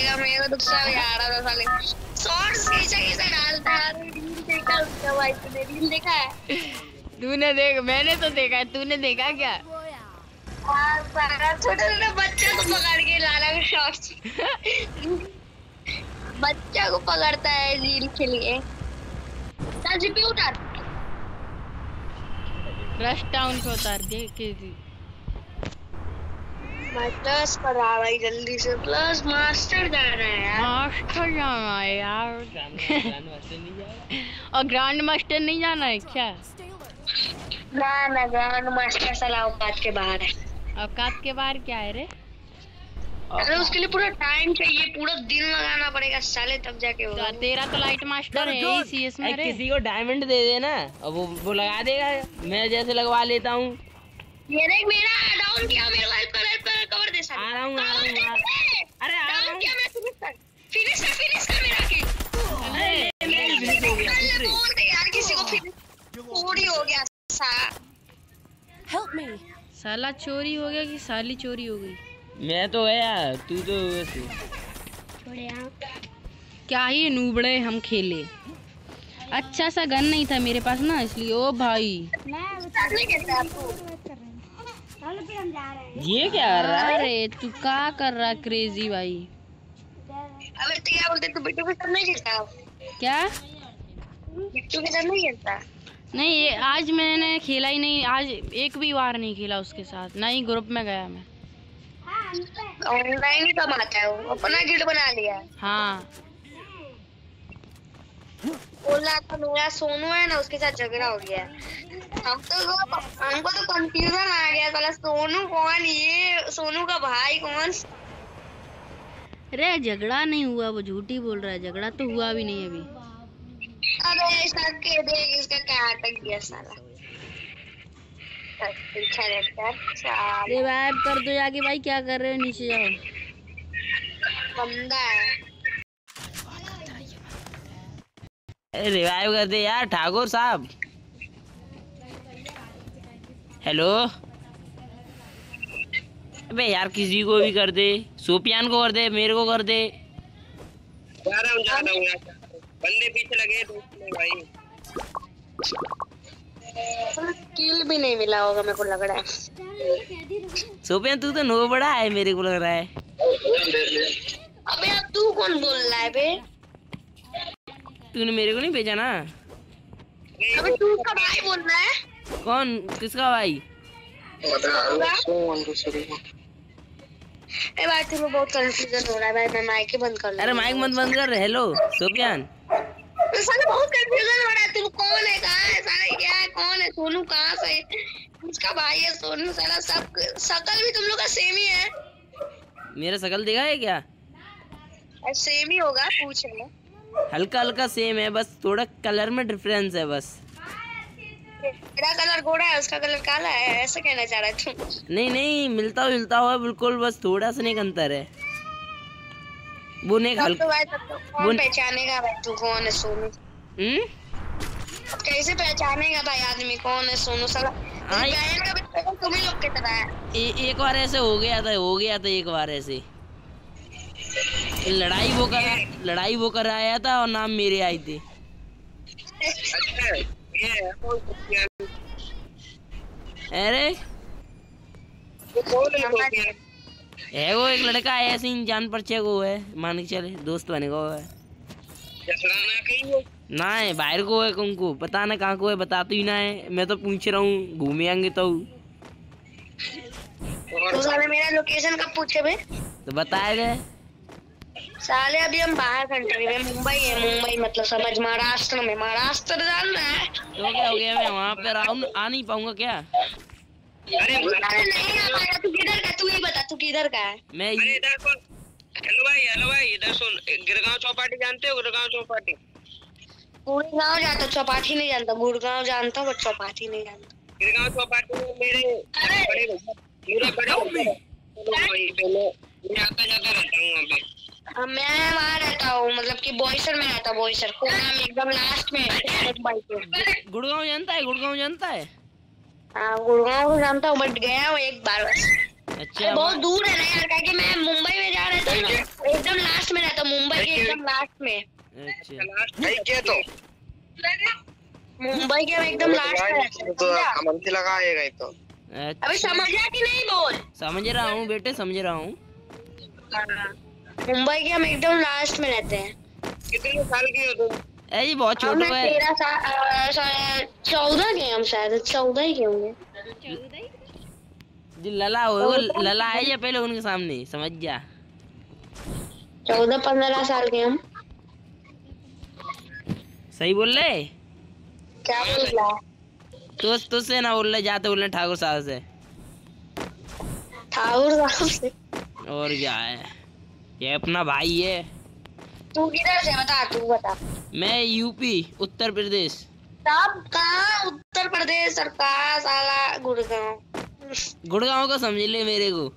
जाएगा, मेरे को गुस्सा भी आ रहा था साले। शॉर्ट्स खींचा डालता है। रील देखा उसका भाई, तूने रील देखा है? तूने देख, मैंने तो देखा है, तूने देखा क्या? सारा छोटे बच्चे को पकड़ के लाला के शॉर्ट्स बच्चा को पकड़ता है रील के लिए। चल जीपी उतार, रश टाउन पे उतार दे केजी। प्लस करा भाई जल्दी से, प्लस मास्टर जाना है यार। मास्टर जाना है यार। और ग्रैंड मास्टर नहीं जाना है क्या? ना ग्रैंड मास्टर साला औकात के बाहर है। औकात के बाहर क्या है रे? अरे उसके लिए पूरा टाइम चाहिए, पूरा दिन लगाना पड़ेगा साले, तब जाके होगा। तेरा तो लाइट मास्टर है ही सीएस में रे। किसी को डायमंड दे देना और वो लगा देगा, मैं जैसे लगवा लेता हूँ। ये देख मेरा डाउन किया, मेरे को हेल्प कर कवर दे साले। आ रहा हूँ। अरे डाउन किया मैं, फिनिश कर मेरा किल। अरे बोल दे यार किसी को, फिनिश चोरी हो गया हेल्प मी। साला चोरी हो गया कि साली चोरी हो गई? मैं तो गया, तू तो वैसे क्या ही नूबड़े हम खेले। अच्छा सा गन नहीं था मेरे पास ना, इसलिए। ओ भाई ये क्या कर रहा है? अरे तू क्या कर रहा क्रेजी भाई? अबे तो क्या बोलते, तू बिट्टू के साथ नहीं खेलता? क्या बिट्टू के साथ नहीं खेलता? नहीं, ये आज मैंने खेला ही नहीं, आज एक भी बार नहीं खेला उसके साथ, ना ही ग्रुप में गया मैं। ऑनलाइन ही कम आता है वो, अपना गिल्ड बना लिया है। हाँ बोला था मेरा सोनू है ना, उसके साथ झगड़ा हो गया है। हमको तो कंफ्यूजन आ गया साला, सोनू कौन, ये सोनू का भाई कौन? अरे झगड़ा नहीं हुआ, वो झूठी बोल रहा है, झगड़ा तो हुआ भी नहीं अभी। अबे इसके देख, इसका क्या अटक गया साला। अच्छा रिवाइव कर दो जाके भाई, क्या कर रहे हो? नीचे जाओ, बंदा है। रिवाइव कर दे यार ठाकुर साहब। हेलो, अबे यार किसी को भी कर दे, सोपियान को कर दे, मेरे को कर दे। जा रहा हूँ यार, बंदे पीछे लगे भाई। किल भी नहीं मिला होगा मेरे को लग रहा है। सोपियान तू तो नो बड़ा है, मेरे को लग रहा है। अबे अब तू कौन बोल रहा है बे? तूने मेरे को नहीं भेजा ना? अबे तू उसका भाई बोल रहा है? कौन, किसका भाई? भाई तेरे को बहुत कंफ्यूजन हो रहा है भाई, मैं माइक बंद कर लूं। अरे माइक मत बंद कर। हेलो सोपियान, साले बहुत कंफ्यूजन हो रहा है, तू कौन है, कहाँ है, साले क्या है, कौन है सोनू, कहाँ से है? उसका भाई है सोनू साला, सब शकल भी तुम लोग का सेम ही है। मेरा शकल देखा है क्या? सेम ही होगा, पूछ रहे। हल्का हल्का सेम है, बस थोड़ा कलर में डिफरेंस है बस। मेरा कलर गोरा है, उसका कलर काला है, ऐसा कहना चाह रहा है तू? नहीं मिलता हुआ बिल्कुल, बस थोड़ा सा नहीं अंतर है। वो नहीं हल्का तो भाई, तब तो कौन पहचानेगा भाई तू कौन है सोनू? कैसे पहचानेगा भाई आदमी कौन है सोनू साला? बहन का बेटा तुम ही लोग की तरह है। एक बार ऐसे हो गया था एक बार ऐसे। लड़ाई वो कर आया था और नाम मेरे आए थे। अरे है वो एक लड़का है, ऐसे ही जान परिचय को है, मान के चले दोस्त बने को है ना, है बाहर को है, उनको पता ना कहाँ को है, बता तो ही ना है। मैं तो पूछ रहा हूँ, घूमे आएंगे तो साले मेरा लोकेशन कब पूछे बे? तो बताए गए साले अभी हम बाहर कंट्री में, मुंबई है, मुंबई मतलब समझ, महाराष्ट्र में। महाराष्ट्र जान रहा है तो क्या हो गया? मैं वहाँ पे आ नहीं पाऊंगा क्या? अरे नहीं आ पाएगा। तू किधर का, तू ही बता, तू किधर का है? मैं इधर सुन। हेलो भाई इधर सुन, गिरगांव चौपाटी जानते हो? गिरगांव चौपाटी, गुड़गांव जानता, चौपाटी नहीं जानता। गुड़गांव जानता हूँ बट चौपाटी नहीं जानता। गिरगांव चौपाटी में मेरे बड़े मैं आता जाता रहता हूँ वहाँ पे। मैं वहाँ रहता हूँ, मतलब कि बॉयसर में रहता हूँ। बॉयसर कोना में एकदम लास्ट में गुड़गांव जानता है? गुड़गांव जानता है? हाँ गुड़गांव को जानता हूँ बट गया हूँ एक बार बस। अच्छा बहुत दूर है ना यार, क्या मैं मुंबई में जा रहा था ना, एकदम लास्ट में के एकदम लास्ट में। अच्छा लास्ट भाई क्या तो मुंबई के एकदम लास्ट में रहते हैं, तो समझा? अमन से लगाएगा ही तो। अच्छा अबे समझा कि नहीं बोल। समझ रहा हूँ बेटे, समझ रहा हूँ। मुंबई के हम एकदम लास्ट में रहते हैं। कितने साल की हो तुम? ए ये बहुत हम छोटे है। 13 साल 14 के हम शायद 14 ही के होंगे। जो लला हो वो लला है या पहले उनके सामने समझ जा। 14-15 साल के हम। सही बोल रहे? क्या बोल रहा है? तो तुझसे ना बोल रहे, जाते बोल रहे ठाकुर साहब से। ठाकुर साहब से? और क्या है, ये अपना भाई है। तू किधर से बता, तू बता। मैं यूपी उत्तर प्रदेश। तब कहाँ उत्तर प्रदेश सरकार, साला गुड़गांव। गुड़गांव को समझ ले मेरे को।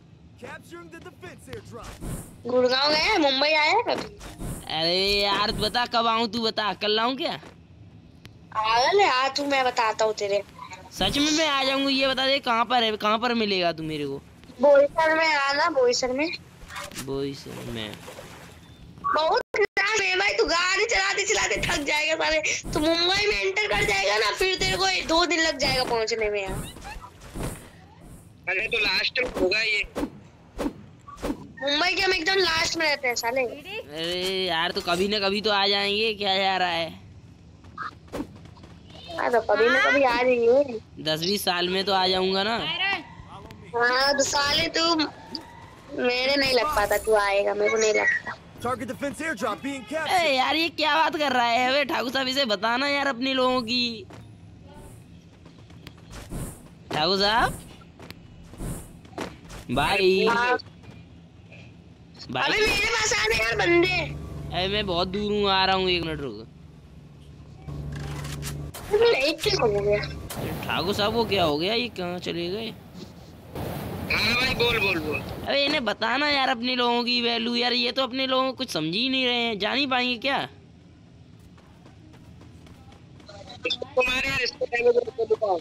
गुड़गांव गए, मुंबई आया कभी? अरे यार बता कब आऊँ, तू बता, कल आऊँ क्या? पागल है यार तू, मैं बताता हूँ तेरे। सच में मैं आ जाऊंगा, ये बता दे कहाँ पर है, कहाँ पर मिलेगा तू मेरे को? बोईसर में आना, बोईसर में। बोईसर में? बहुत टाइम है भाई, तू गाड़ी चलाते चलाते थक जाएगा साले। तू मुंबई में एंटर कर जाएगा ना, फिर तेरे को 2 दिन लग जाएगा पहुंचने में यार। अरे तो लास्ट में होगा ये। मुंबई के हम एकदम लास्ट में रहते हैं साले। अरे यार तो कभी ना कभी तो आ जाएंगे, क्या जा रहा है? हाँ तो कभी ना कभी आ जाएंगे। 10-20 साल में तो आ जाऊंगा ना। हाँ तो साले तू, मेरे नहीं लग पाता तू आएगा, मेरे को नहीं लगता। Target defense airdrop being captured. ए यार ये क्या बात कर रहा है? अबे ठाकुर साहब इसे बताना यार अपने लोगों की। ठाकुर साहब भाई हाँ। भाई अबे मेरे पास आने यार बंदे। अरे मैं बहुत दूर हूँ, आ रहा हूँ, 1 मिनट रुक। एक क्यों हो गया? ठाकुर साहब को क्या हो गया, ये कहाँ चले गए? हाँ भाई बोल बोल बोल। अबे इन्हें बताना यार अपने लोगों की वैल्यू यार, ये तो अपने लोगों को कुछ समझ ही नहीं रहे हैं, जान ही पाएंगे क्या? इसको मारे यार, इसको पहले तो बताओ।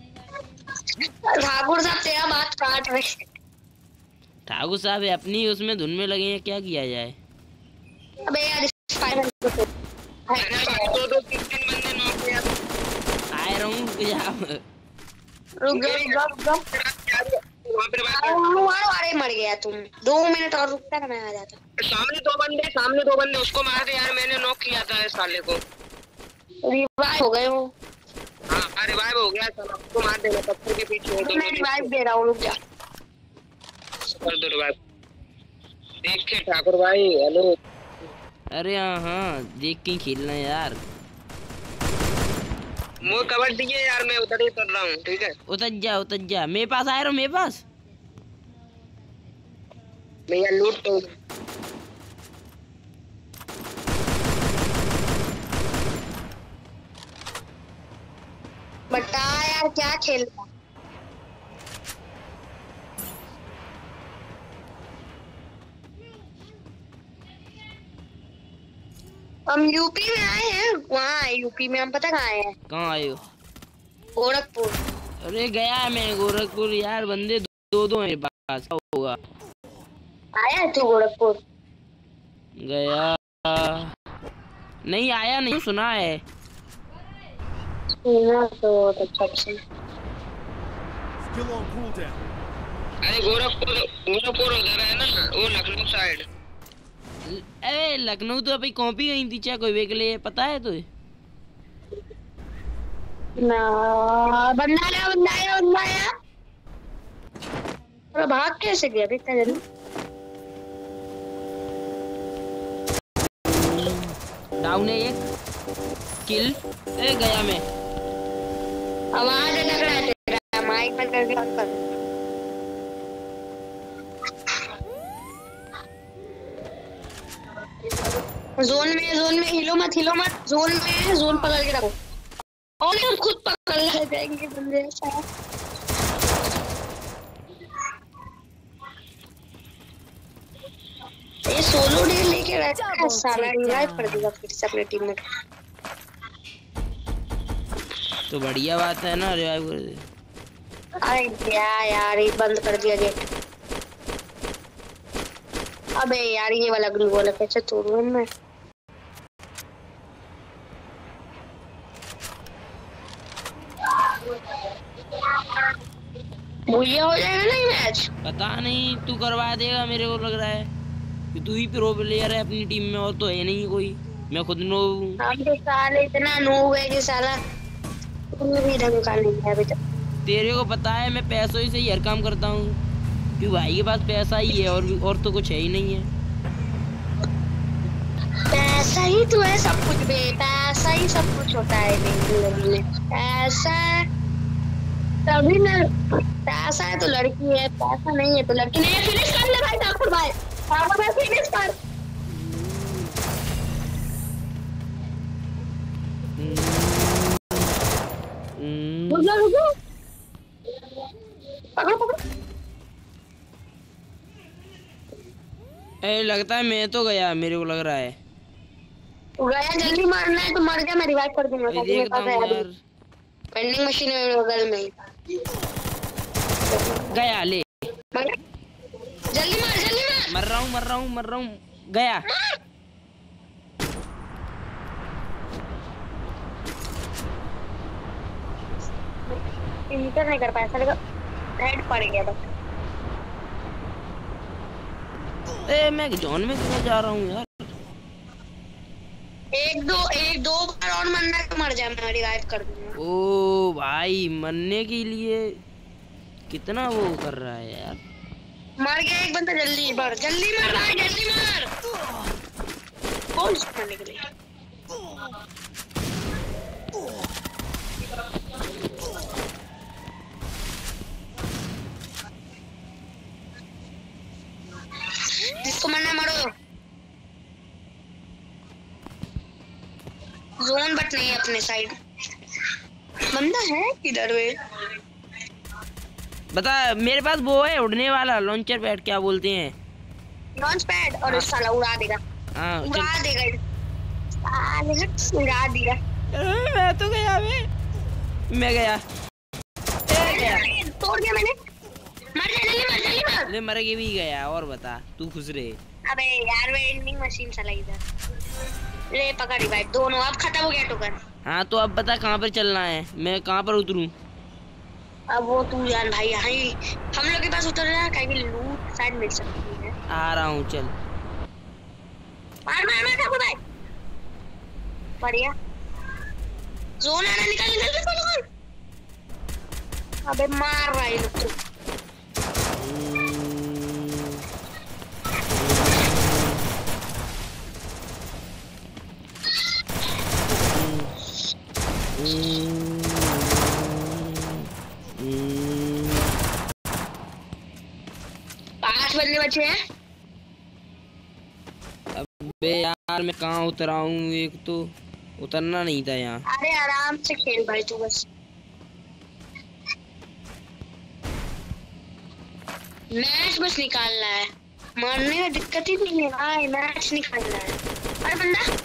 ठाकुर साहब तेरा बात काट रहे। ठाकुर साहब अपनी उसमें धुन में लगे हैं, क्या किया जाए? अबे यार स्पाइडर को अरे भाई 2-3 बंदे नॉक किया। आ रहा हूँ रुक जा। वहाँ पे अरे मर गया तुम। 2 मिनट और रुकता ना, मैं आ जाता। सामने दो बंदे उसको मार दे यार, मैंने नॉक किया था इस साले को। रिवाइव हो गए वो। हाँ रिवाइव हो गया, साला उसको मार देना पत्थर के पीछे। मैं रिवाइव दे रहा हूँ, रुक जा। कर दो रिवाइव। देख के ठाकुर भाई, हेलो। अरे हाँ देख के खेलना है यार। वो कबड्डी है यार, मैं उधर ही कर रहा हूँ, ठीक है? उतर जा, मेरे पास आ रहा हूँ, मेरे पास। भैया लूट तो बता यार क्या खेल रहा? हम यूपी में आए हैं, वहाँ आए यूपी में, हम पता कहाँ आए हैं? कहाँ आए हो? गोरखपुर। अरे गया मैं गोरखपुर यार, बंदे 2-2 मेरे पास, क्या होगा? आया है तू गोरखपुर? गया नहीं, आया नहीं, सुना है। सुना तो अच्छा। Still on cooldown. अरे गोरखपुर उधर है ना, वो लखनऊ साइड। अरे लखनऊ तो अभी कॉपी गई थी क्या कोई के लिए, पता है तुझे? ना बंदा आया। अरे भाग कैसे गया इतना जल्दी? डाउन है एक किल। ए गया मैं। आवाज लग रहा है तेरा, माइक पर करके बात कर। जोन में हिलो मत, जोन पकड़ के रखो। और हम खुद पकड़ ले जाएंगे बंदे शायद। ये सोलो डे लेके रखा है साला, रिवाइव कर देगा फिर से अपने टीम में। तो बढ़िया बात है ना, रिवाइव कर दे। अरे क्या यार, ये बंद कर दिया गेट। अबे यार ये वाला ग्लू वाला कैसे तोड़ूं मैं? भूया हो जाएगा ना ये मैच। पता नहीं, तू करवा देगा मेरे को लग रहा है कि तू ही प्रो प्लेयर है अपनी टीम में, और तो है नहीं कोई, मैं खुद नो हूँ। हम तो साले इतना नूब है कि साला तुमने भी ढंग का नहीं है अभी तक। तेरे को पता है मैं पैसों ही से ही हर काम करता हूँ, क्यों भाई के पास पैसा ही है और तो कुछ है ही नहीं है। पैसा ही तो है सब कुछ बे, पैसा ही सब कुछ होता है जिंदगी में। पैसा तभी ना, पैसा है तो लड़की है, पैसा नहीं है तो लड़की नहीं है। फिनिश कर ले भाई ठाकुर भाई, ठाकुर भाई फिनिश कर। रुको रुको, पकड़ो पकड़ो। ए लगता है मैं तो गया, मेरे को लग रहा है। तू गया, जल्दी मारना है तो मर जा, मैं रिवाइव कर दूंगा। मैं देखता हूँ यार, वेंडिंग मशीन है बगल में ही। गया ले, जल्दी मार। मर रहा हूँ गया। इंटर नहीं कर पाया, साले का हेड पड़ गया बस। ए मैं जोन में क्यों जा रहा हूँ यार। एक दो बार और मरना है तो मर जा, मैं रिवाइव कर दूंगा। ओ भाई, मरने के लिए कितना वो कर रहा है यार। मर गया एक बंदा, जल्दी मार भाई, जल्दी मार। कौन मरने के लिए? जिसको मरना है मारो। जोन बट नहीं है अपने साइड। बंदा है किधर वे? बता, मेरे पास वो है उड़ने वाला लॉन्चर पैड, क्या बोलते हैं, लॉन्च पैड। और साला उड़ा देगा, हाँ उड़ा देगा, उड़ा दिया। मैं तो गया मैं गया तोड़ दिया मैंने। मर जा, जल्दी मार। ले, मर के भी गया। और बता, तू खुश रहे। अबे यार वेंडिंग मशीन चला इधर। ले पकड़ रिवाइव, दोनों अब खत्म हो गया टोकन। हाँ तो अब बता कहाँ पर चलना है, मैं कहाँ पर उतरूं? अब वो तू जान भाई, यहाँ ही हम लोग के पास उतर रहा है, कहीं भी लूट शायद मिल सकती है। आ रहा हूँ, चल। मार ठाकुर भाई, बढ़िया। जोन आना, निकल। अबे मार रहा है लोग तो। पांच बंदे बचे हैं। अबे यार मैं कहाँ उतरा हूँ, एक तो उतरना नहीं था यहाँ। अरे आराम से खेल भाई तू, बस मैच बस निकालना है, मारने में दिक्कत ही नहीं है भाई, मैच निकालना है। अरे बंदा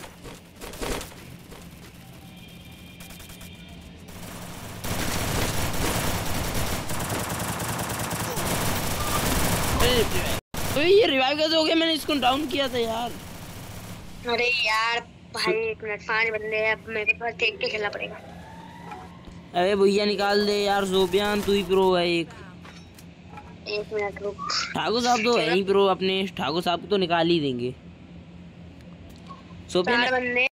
ये रिवाइव कैसे हो गया? मैंने इसको डाउन किया था यार। अरे यार भाई 1 मिनट, 5 बंदे हैं, अब मेरे पास देख के खेलना पड़ेगा। अबे भैया निकाल दे यार, सोबियान तू ही प्रो है। 1 मिनट रुक। ठाकुर साहब तो है ही प्रो, अपने ठाकुर साहब को तो निकाल ही देंगे। सोबियान 4 बंदे